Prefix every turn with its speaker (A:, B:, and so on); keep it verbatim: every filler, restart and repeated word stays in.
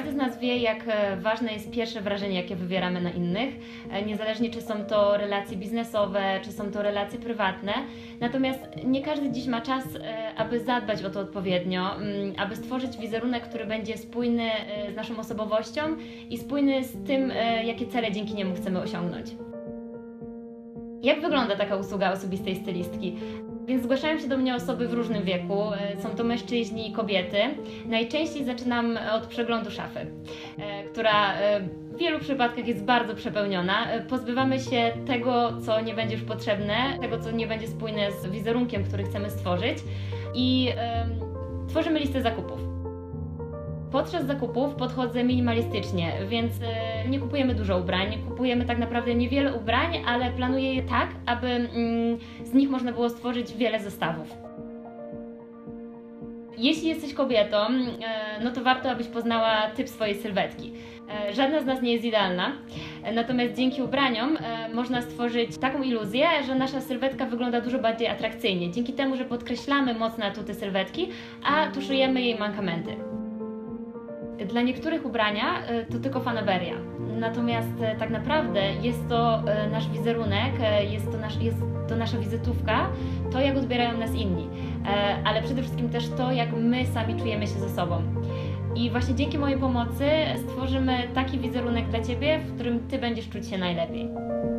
A: Każdy z nas wie, jak ważne jest pierwsze wrażenie, jakie wywieramy na innych, niezależnie czy są to relacje biznesowe, czy są to relacje prywatne. Natomiast nie każdy dziś ma czas, aby zadbać o to odpowiednio, aby stworzyć wizerunek, który będzie spójny z naszą osobowością i spójny z tym, jakie cele dzięki niemu chcemy osiągnąć. Jak wygląda taka usługa osobistej stylistki? Więc zgłaszają się do mnie osoby w różnym wieku, są to mężczyźni i kobiety. Najczęściej zaczynam od przeglądu szafy, która w wielu przypadkach jest bardzo przepełniona. Pozbywamy się tego, co nie będzie już potrzebne, tego, co nie będzie spójne z wizerunkiem, który chcemy stworzyć, i um, tworzymy listę zakupów. Podczas zakupów podchodzę minimalistycznie, więc nie kupujemy dużo ubrań, kupujemy tak naprawdę niewiele ubrań, ale planuję je tak, aby mm, z nich można było stworzyć wiele zestawów. Jeśli jesteś kobietą, no to warto, abyś poznała typ swojej sylwetki. Żadna z nas nie jest idealna, natomiast dzięki ubraniom można stworzyć taką iluzję, że nasza sylwetka wygląda dużo bardziej atrakcyjnie, dzięki temu, że podkreślamy mocne atuty sylwetki, a tuszujemy jej mankamenty. Dla niektórych ubrania to tylko fanaberia, natomiast tak naprawdę jest to nasz wizerunek, jest to, nasz, jest to nasza wizytówka, to jak odbierają nas inni, ale przede wszystkim też to, jak my sami czujemy się ze sobą. I właśnie dzięki mojej pomocy stworzymy taki wizerunek dla Ciebie, w którym Ty będziesz czuć się najlepiej.